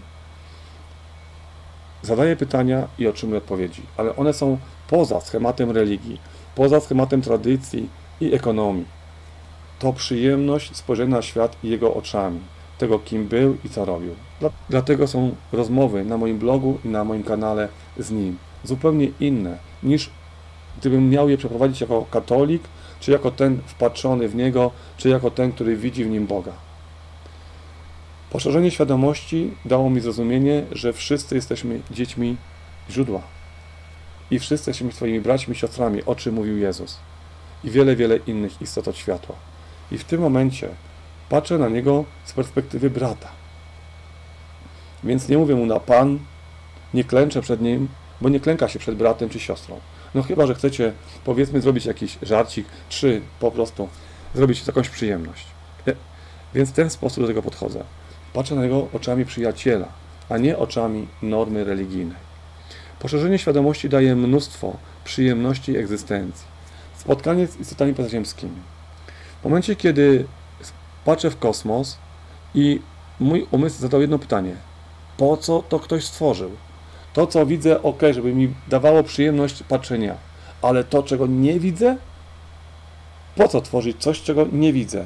Zadaję pytania i otrzymuję odpowiedzi, ale one są poza schematem religii, poza schematem tradycji i ekonomii. To przyjemność spojrzenia na świat i jego oczami, tego kim był i co robił. Dlatego są rozmowy na moim blogu i na moim kanale z nim zupełnie inne niż gdybym miał je przeprowadzić jako katolik, czy jako ten wpatrzony w niego, czy jako ten, który widzi w nim Boga. Poszerzenie świadomości dało mi zrozumienie, że wszyscy jesteśmy dziećmi źródła. I wszyscy jesteśmy swoimi braćmi i siostrami, o czym mówił Jezus. I wiele, wiele innych istot od światła. I w tym momencie patrzę na niego z perspektywy brata. Więc nie mówię mu na Pan, nie klęczę przed nim, bo nie klęka się przed bratem czy siostrą. No chyba, że chcecie, powiedzmy, zrobić jakiś żarcik, czy po prostu zrobić jakąś przyjemność. Więc w ten sposób do tego podchodzę. Patrzę na niego oczami przyjaciela, a nie oczami normy religijnej. Poszerzenie świadomości daje mnóstwo przyjemności egzystencji. Spotkanie z istotami pozaziemskimi. W momencie, kiedy patrzę w kosmos i mój umysł zadał jedno pytanie. Po co to ktoś stworzył? To, co widzę, ok, żeby mi dawało przyjemność patrzenia, ale to, czego nie widzę, po co tworzyć coś, czego nie widzę?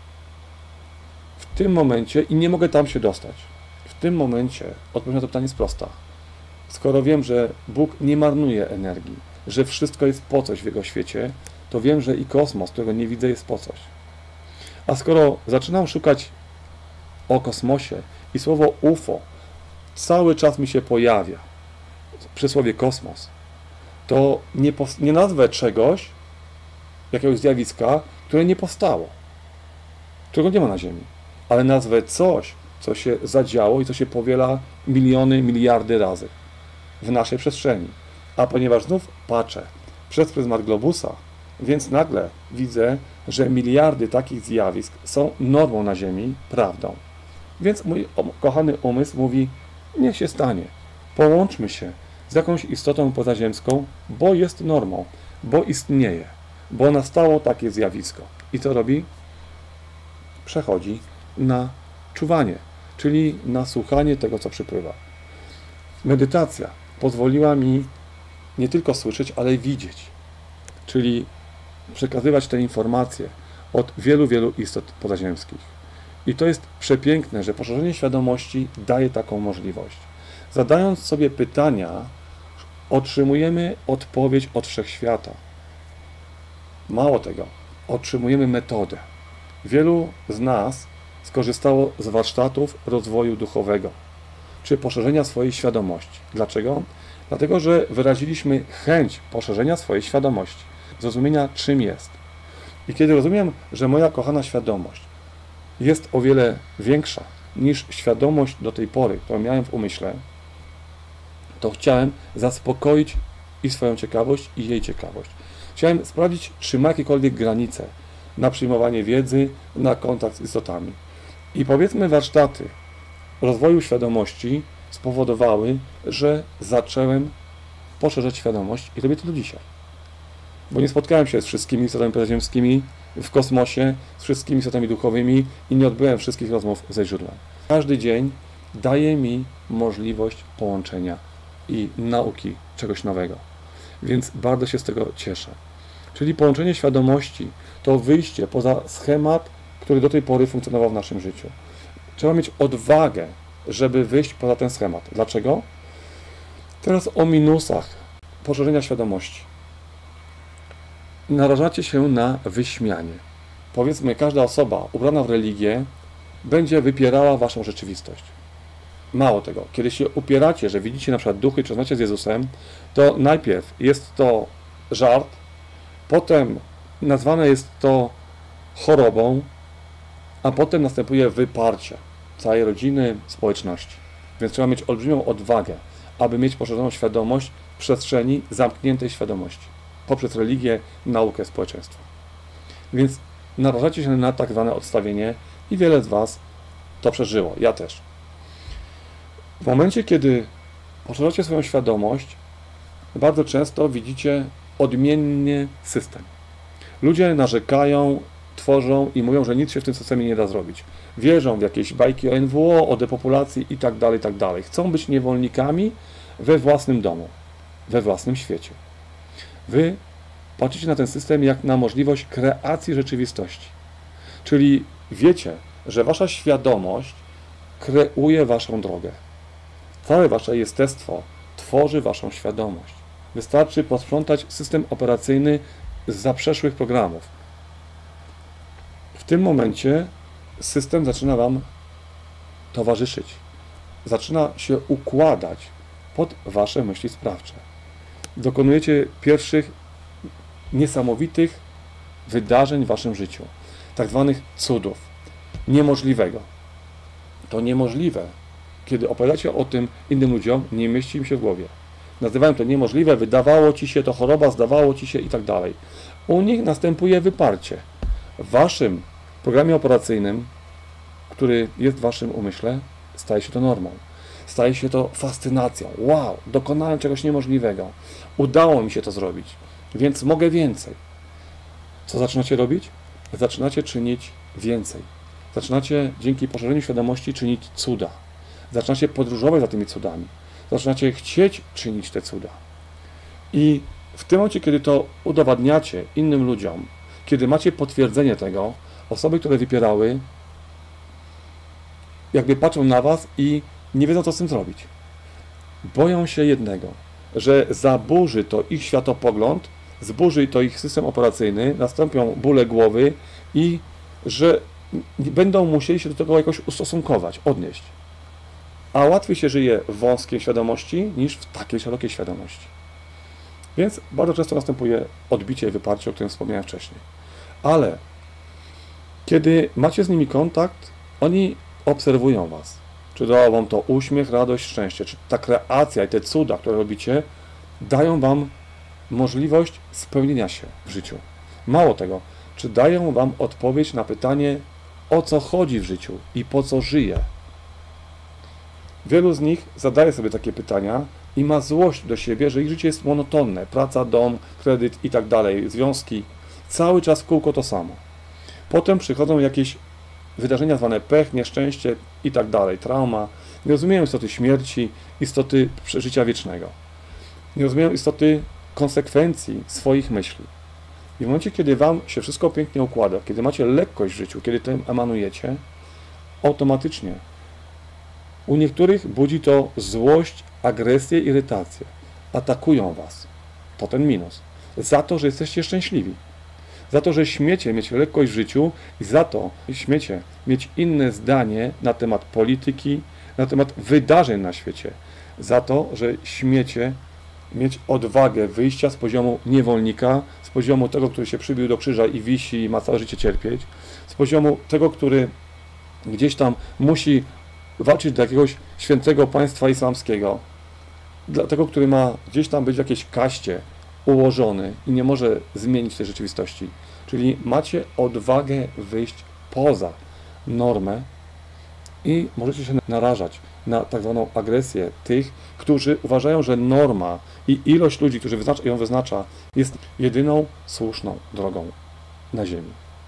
W tym momencie, i nie mogę tam się dostać, w tym momencie odpowiedź na to pytanie jest prosta. Skoro wiem, że Bóg nie marnuje energii, że wszystko jest po coś w Jego świecie, to wiem, że i kosmos, którego nie widzę, jest po coś. A skoro zaczynam szukać o kosmosie i słowo UFO cały czas mi się pojawia, przysłowie kosmos, to nie nazwę czegoś, jakiegoś zjawiska, które nie powstało, którego nie ma na Ziemi, ale nazwę coś, co się zadziało i co się powiela miliony, miliardy razy w naszej przestrzeni. A ponieważ znów patrzę przez pryzmat globusa, więc nagle widzę, że miliardy takich zjawisk są normą na Ziemi, prawdą. Więc mój kochany umysł mówi, niech się stanie, połączmy się z jakąś istotą pozaziemską, bo jest normą, bo istnieje, bo nastało takie zjawisko. I co robi? Przechodzi na czuwanie, czyli na słuchanie tego, co przypływa. Medytacja pozwoliła mi nie tylko słyszeć, ale i widzieć, czyli przekazywać te informacje od wielu, wielu istot pozaziemskich. I to jest przepiękne, że poszerzenie świadomości daje taką możliwość. Zadając sobie pytania, otrzymujemy odpowiedź od Wszechświata. Mało tego, otrzymujemy metodę. Wielu z nas skorzystało z warsztatów rozwoju duchowego, czy poszerzenia swojej świadomości. Dlaczego? Dlatego, że wyraziliśmy chęć poszerzenia swojej świadomości, zrozumienia, czym jest. I kiedy rozumiem, że moja kochana świadomość jest o wiele większa niż świadomość do tej pory, którą miałem w umyśle, to chciałem zaspokoić i swoją ciekawość, i jej ciekawość. Chciałem sprawdzić, czy ma jakiekolwiek granice na przyjmowanie wiedzy, na kontakt z istotami. I powiedzmy, warsztaty rozwoju świadomości spowodowały, że zacząłem poszerzać świadomość i robię to do dzisiaj. Bo nie spotkałem się z wszystkimi istotami pozaziemskimi w kosmosie, z wszystkimi istotami duchowymi i nie odbyłem wszystkich rozmów ze źródłem. Każdy dzień daje mi możliwość połączenia i nauki czegoś nowego. Więc bardzo się z tego cieszę. Czyli połączenie świadomości to wyjście poza schemat, który do tej pory funkcjonował w naszym życiu. Trzeba mieć odwagę, żeby wyjść poza ten schemat. Dlaczego? Teraz o minusach poszerzenia świadomości. Narażacie się na wyśmianie. Powiedzmy, każda osoba ubrana w religię będzie wypierała waszą rzeczywistość. Mało tego, kiedy się upieracie, że widzicie na przykład duchy, czy rozmawiacie z Jezusem, to najpierw jest to żart, potem nazwane jest to chorobą, a potem następuje wyparcie całej rodziny, społeczności. Więc trzeba mieć olbrzymią odwagę, aby mieć poszerzoną świadomość w przestrzeni zamkniętej świadomości, poprzez religię, naukę, społeczeństwo. Więc narażacie się na tak zwane odstawienie i wiele z was to przeżyło, ja też. W momencie, kiedy poszerzacie swoją świadomość, bardzo często widzicie odmienny system. Ludzie narzekają, tworzą i mówią, że nic się w tym systemie nie da zrobić. Wierzą w jakieś bajki o NWO, o depopulacji i tak dalej, tak dalej. Chcą być niewolnikami we własnym domu, we własnym świecie. Wy patrzycie na ten system jak na możliwość kreacji rzeczywistości. Czyli wiecie, że wasza świadomość kreuje waszą drogę. Całe wasze jestestwo tworzy waszą świadomość. Wystarczy posprzątać system operacyjny z zaprzeszłych programów. W tym momencie system zaczyna wam towarzyszyć. Zaczyna się układać pod wasze myśli sprawcze. Dokonujecie pierwszych niesamowitych wydarzeń w waszym życiu. Tak zwanych cudów. Niemożliwego. To niemożliwe. Kiedy opowiadacie o tym innym ludziom, nie mieści im się w głowie. Nazywają to niemożliwe, wydawało ci się to choroba, zdawało ci się i tak dalej. U nich następuje wyparcie. W waszym programie operacyjnym, który jest w waszym umyśle, staje się to normą. Staje się to fascynacją. Wow, dokonałem czegoś niemożliwego. Udało mi się to zrobić, więc mogę więcej. Co zaczynacie robić? Zaczynacie czynić więcej. Zaczynacie dzięki poszerzeniu świadomości czynić cuda. Zaczynacie podróżować za tymi cudami. Zaczynacie chcieć czynić te cuda. I w tym momencie, kiedy to udowadniacie innym ludziom, kiedy macie potwierdzenie tego, osoby, które wypierały, jakby patrzą na was i nie wiedzą, co z tym zrobić. Boją się jednego, że zaburzy to ich światopogląd, zburzy to ich system operacyjny, nastąpią bóle głowy i że będą musieli się do tego jakoś ustosunkować, odnieść. A łatwiej się żyje w wąskiej świadomości niż w takiej szerokiej świadomości. Więc bardzo często następuje odbicie i wyparcie, o którym wspomniałem wcześniej. Ale kiedy macie z nimi kontakt, oni obserwują was. Czy dało wam to uśmiech, radość, szczęście, czy ta kreacja i te cuda, które robicie, dają wam możliwość spełnienia się w życiu. Mało tego, czy dają wam odpowiedź na pytanie, o co chodzi w życiu i po co żyje. Wielu z nich zadaje sobie takie pytania i ma złość do siebie, że ich życie jest monotonne. Praca, dom, kredyt i tak dalej, związki. Cały czas w kółko to samo. Potem przychodzą jakieś wydarzenia zwane pech, nieszczęście i tak dalej, trauma. Nie rozumieją istoty śmierci, istoty przeżycia wiecznego. Nie rozumieją istoty konsekwencji swoich myśli. I w momencie, kiedy wam się wszystko pięknie układa, kiedy macie lekkość w życiu, kiedy tym emanujecie, automatycznie u niektórych budzi to złość, agresję, irytację. Atakują was. To ten minus. Za to, że jesteście szczęśliwi. Za to, że śmiecie mieć lekkość w życiu i za to śmiecie mieć inne zdanie na temat polityki, na temat wydarzeń na świecie. Za to, że śmiecie mieć odwagę wyjścia z poziomu niewolnika, z poziomu tego, który się przybił do krzyża i wisi i ma całe życie cierpieć, z poziomu tego, który gdzieś tam musi walczyć do jakiegoś świętego państwa islamskiego, dla tego, który ma gdzieś tam być w jakiejś kaście ułożony i nie może zmienić tej rzeczywistości. Czyli macie odwagę wyjść poza normę i możecie się narażać na tak zwaną agresję tych, którzy uważają, że norma i ilość ludzi, którzy ją wyznacza, jest jedyną słuszną drogą na ziemi.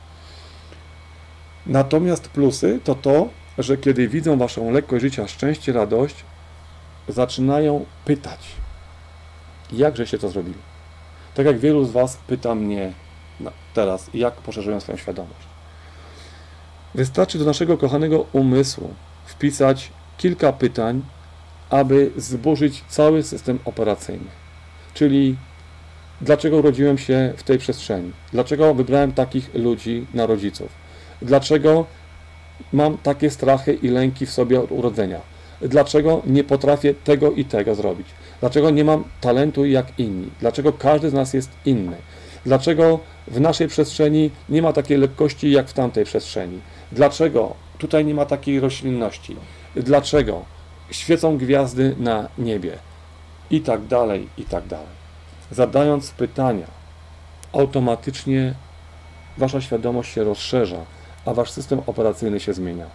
Natomiast plusy to to, że kiedy widzą waszą lekkość życia, szczęście, radość, zaczynają pytać, jakżeście to zrobili. Tak jak wielu z was pyta mnie teraz, jak poszerzyłem swoją świadomość. Wystarczy do naszego kochanego umysłu wpisać kilka pytań, aby zburzyć cały system operacyjny. Czyli dlaczego urodziłem się w tej przestrzeni? Dlaczego wybrałem takich ludzi na rodziców? Dlaczego mam takie strachy i lęki w sobie od urodzenia? Dlaczego nie potrafię tego i tego zrobić? Dlaczego nie mam talentu jak inni? Dlaczego każdy z nas jest inny? Dlaczego w naszej przestrzeni nie ma takiej lekkości jak w tamtej przestrzeni? Dlaczego tutaj nie ma takiej roślinności? Dlaczego świecą gwiazdy na niebie? I tak dalej, i tak dalej. Zadając pytania, automatycznie wasza świadomość się rozszerza, a wasz system operacyjny się zmienia.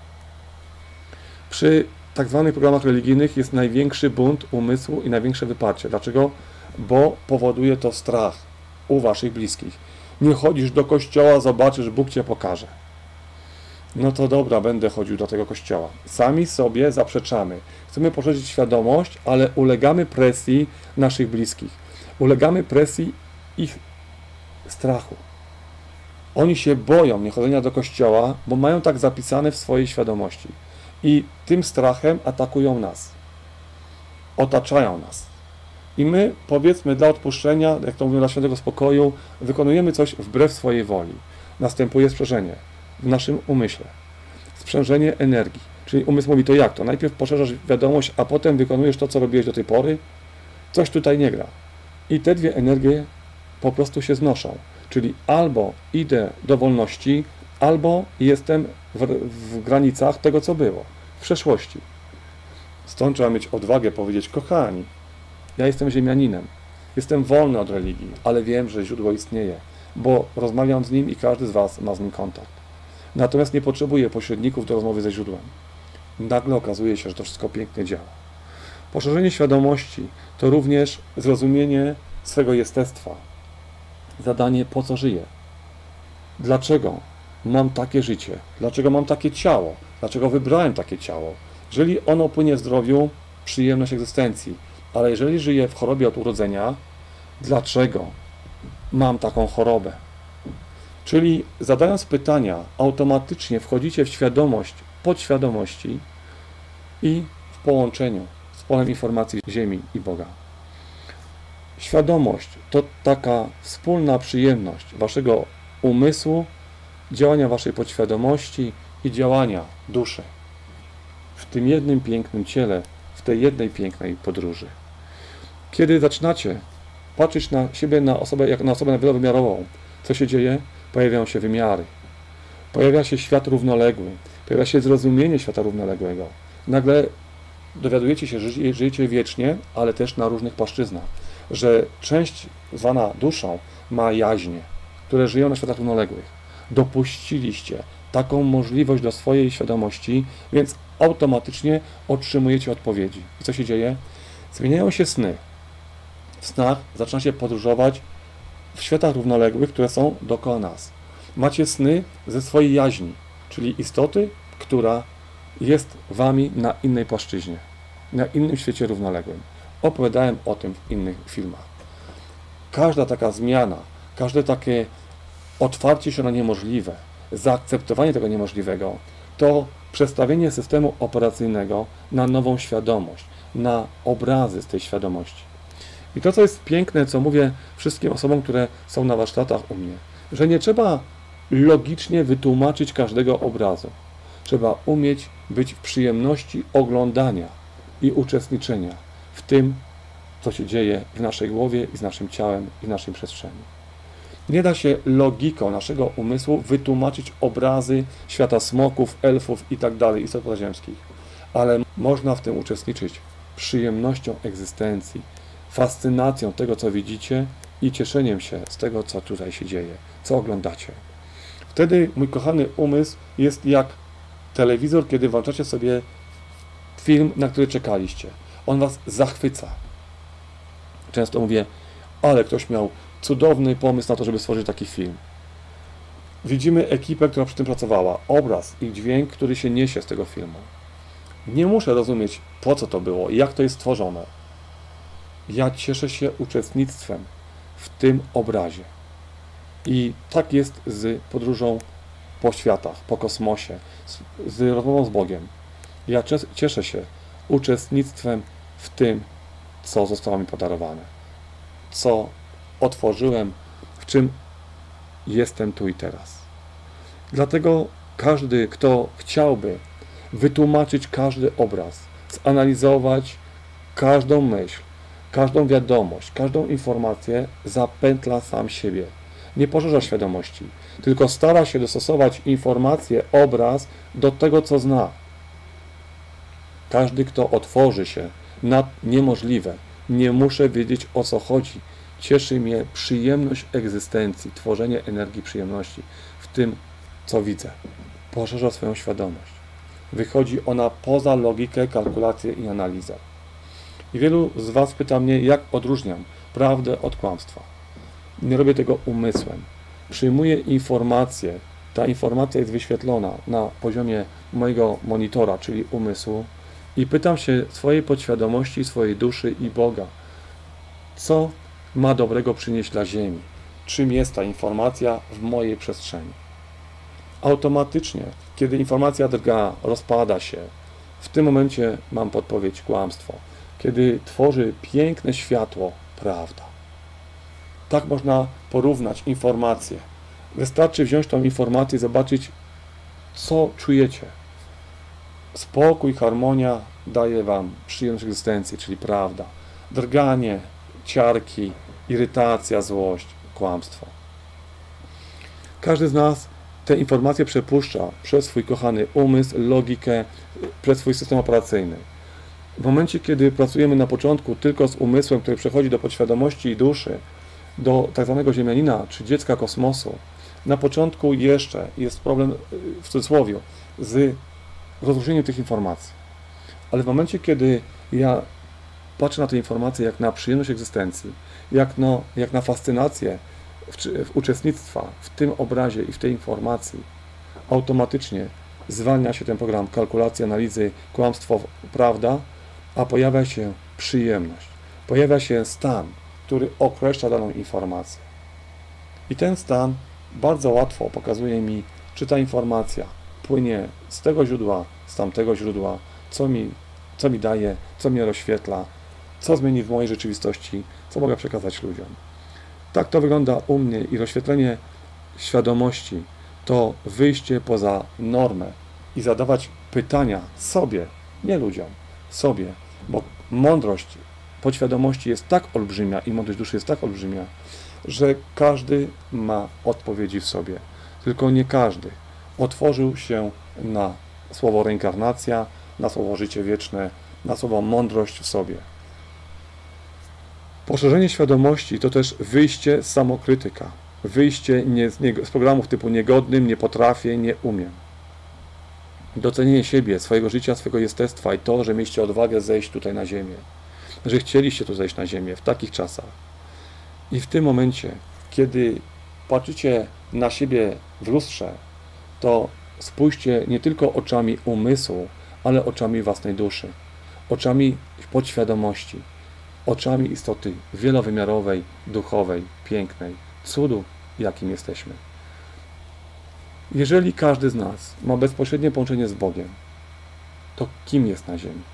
Przy tak zwanych programach religijnych jest największy bunt umysłu i największe wyparcie. Dlaczego? Bo powoduje to strach u waszych bliskich. Nie chodzisz do kościoła, zobaczysz, Bóg cię pokaże. No to dobra, będę chodził do tego kościoła. Sami sobie zaprzeczamy. Chcemy poszerzyć świadomość, ale ulegamy presji naszych bliskich. Ulegamy presji ich strachu. Oni się boją niechodzenia do kościoła, bo mają tak zapisane w swojej świadomości. I tym strachem atakują nas. Otaczają nas. I my, powiedzmy, dla odpuszczenia, jak to mówią, dla świętego spokoju, wykonujemy coś wbrew swojej woli. Następuje sprzężenie w naszym umyśle. Sprzężenie energii. Czyli umysł mówi, to jak to? Najpierw poszerzasz wiadomość, a potem wykonujesz to, co robiłeś do tej pory? Coś tutaj nie gra. I te dwie energie po prostu się znoszą. Czyli albo idę do wolności, albo jestem w granicach tego, co było, w przeszłości. Stąd trzeba mieć odwagę powiedzieć, kochani, ja jestem ziemianinem, jestem wolny od religii, ale wiem, że źródło istnieje, bo rozmawiam z nim i każdy z was ma z nim kontakt. Natomiast nie potrzebuję pośredników do rozmowy ze źródłem. Nagle okazuje się, że to wszystko pięknie działa. Poszerzenie świadomości to również zrozumienie swego jestestwa. Zadanie, po co żyję? Dlaczego mam takie życie? Dlaczego mam takie ciało? Dlaczego wybrałem takie ciało? Jeżeli ono płynie w zdrowiu, przyjemność egzystencji. Ale jeżeli żyję w chorobie od urodzenia, dlaczego mam taką chorobę? Czyli zadając pytania, automatycznie wchodzicie w świadomość podświadomości i w połączeniu z polem informacji Ziemi i Boga. Świadomość to taka wspólna przyjemność waszego umysłu działania waszej podświadomości i działania duszy w tym jednym pięknym ciele, w tej jednej pięknej podróży. Kiedy zaczynacie patrzeć na siebie, na osobę, jak na osobę wielowymiarową, co się dzieje? Pojawiają się wymiary. Pojawia się świat równoległy. Pojawia się zrozumienie świata równoległego. Nagle dowiadujecie się, że żyjecie wiecznie, ale też na różnych płaszczyznach. Że część zwana duszą ma jaźnie, które żyją na światach równoległych. Dopuściliście taką możliwość do swojej świadomości, więc automatycznie otrzymujecie odpowiedzi. I co się dzieje? Zmieniają się sny. W snach zaczynacie podróżować w światach równoległych, które są dookoła nas. Macie sny ze swojej jaźni, czyli istoty, która jest wami na innej płaszczyźnie, na innym świecie równoległym. Opowiadałem o tym w innych filmach. Każda taka zmiana, każde takie otwarcie się na niemożliwe, zaakceptowanie tego niemożliwego, to przestawienie systemu operacyjnego na nową świadomość, na obrazy z tej świadomości. I to, co jest piękne, co mówię wszystkim osobom, które są na warsztatach u mnie, że nie trzeba logicznie wytłumaczyć każdego obrazu. Trzeba umieć być w przyjemności oglądania i uczestniczenia w tym, co się dzieje w naszej głowie i z naszym ciałem i w naszej przestrzeni. Nie da się logiką naszego umysłu wytłumaczyć obrazy świata smoków, elfów itd., istot pozaziemskich, ale można w tym uczestniczyć przyjemnością egzystencji, fascynacją tego, co widzicie i cieszeniem się z tego, co tutaj się dzieje, co oglądacie. Wtedy, mój kochany umysł jest jak telewizor, kiedy włączacie sobie film, na który czekaliście. On was zachwyca. Często mówię, ale ktoś miał cudowny pomysł na to, żeby stworzyć taki film. Widzimy ekipę, która przy tym pracowała, obraz i dźwięk, który się niesie z tego filmu. Nie muszę rozumieć, po co to było, jak to jest stworzone. Ja cieszę się uczestnictwem w tym obrazie. I tak jest z podróżą po światach, po kosmosie, z rozmową z Bogiem. Ja cieszę się uczestnictwem w tym, co zostało mi podarowane, co otworzyłem, w czym jestem tu i teraz. Dlatego każdy, kto chciałby wytłumaczyć każdy obraz, zanalizować każdą myśl, każdą wiadomość, każdą informację, zapętla sam siebie. Nie poszerza świadomości, tylko stara się dostosować informację, obraz do tego, co zna. Każdy, kto otworzy się na niemożliwe, nie muszę wiedzieć, o co chodzi. Cieszy mnie przyjemność egzystencji, tworzenie energii przyjemności w tym, co widzę. Poszerza swoją świadomość. Wychodzi ona poza logikę, kalkulację i analizę. I wielu z was pyta mnie, jak odróżniam prawdę od kłamstwa. Nie robię tego umysłem. Przyjmuję informację. Ta informacja jest wyświetlona na poziomie mojego monitora, czyli umysłu, i pytam się swojej podświadomości, swojej duszy i Boga, co ma dobrego przynieść dla Ziemi? Czym jest ta informacja w mojej przestrzeni? Automatycznie, kiedy informacja drga, rozpada się, w tym momencie mam podpowiedź kłamstwo. Kiedy tworzy piękne światło, prawda. Tak można porównać informacje. Wystarczy wziąć tą informację i zobaczyć, co czujecie. Spokój, harmonia daje wam przyjemność egzystencji, czyli prawda. Drganie, ciarki, irytacja, złość, kłamstwo. Każdy z nas te informacje przepuszcza przez swój kochany umysł, logikę, przez swój system operacyjny. W momencie, kiedy pracujemy na początku tylko z umysłem, który przechodzi do podświadomości i duszy, do tak zwanego ziemianina, czy dziecka kosmosu, na początku jeszcze jest problem, w cudzysłowie, z rozróżnieniem tych informacji. Ale w momencie, kiedy ja patrzę na te informacje jak na przyjemność egzystencji, jak na fascynację w uczestnictwa w tym obrazie i w tej informacji, automatycznie zwalnia się ten program kalkulacji, analizy, kłamstwo, prawda, a pojawia się przyjemność. Pojawia się stan, który określa daną informację. I ten stan bardzo łatwo pokazuje mi, czy ta informacja płynie z tego źródła, z tamtego źródła, co mi daje, co mnie rozświetla, co zmieni w mojej rzeczywistości, co mogę przekazać ludziom. Tak to wygląda u mnie i rozświetlenie świadomości to wyjście poza normę i zadawać pytania sobie, nie ludziom, sobie, bo mądrość podświadomości jest tak olbrzymia i mądrość duszy jest tak olbrzymia, że każdy ma odpowiedzi w sobie, tylko nie każdy otworzył się na słowo reinkarnacja, na słowo życie wieczne, na słowo mądrość w sobie. Poszerzenie świadomości to też wyjście z samokrytyka, wyjście z programów typu niegodnym, nie potrafię, nie umiem. Docenienie siebie, swojego życia, swojego jestestwa i to, że mieliście odwagę zejść tutaj na ziemię, że chcieliście tu zejść na ziemię w takich czasach. I w tym momencie, kiedy patrzycie na siebie w lustrze, to spójrzcie nie tylko oczami umysłu, ale oczami własnej duszy, oczami podświadomości, oczami istoty wielowymiarowej, duchowej, pięknej, cudu, jakim jesteśmy. Jeżeli każdy z nas ma bezpośrednie połączenie z Bogiem, to kim jest na ziemi?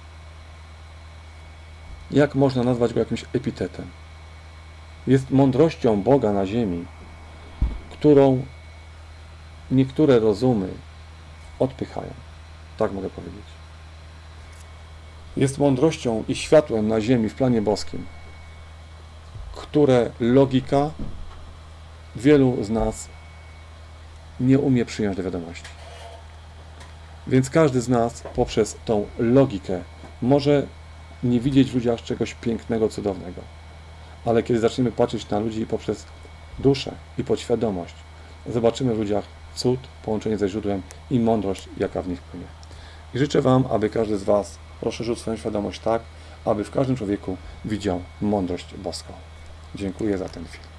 Jak można nazwać go jakimś epitetem? Jest mądrością Boga na ziemi, którą niektóre rozumy odpychają. Tak mogę powiedzieć. Jest mądrością i światłem na ziemi w planie boskim, które logika wielu z nas nie umie przyjąć do wiadomości. Więc każdy z nas poprzez tą logikę może nie widzieć w ludziach czegoś pięknego, cudownego. Ale kiedy zaczniemy patrzeć na ludzi poprzez duszę i podświadomość, zobaczymy w ludziach cud, połączenie ze źródłem i mądrość, jaka w nich płynie. I życzę Wam, aby każdy z Was rozszerzył swoją świadomość tak, aby w każdym człowieku widział mądrość boską. Dziękuję za ten film.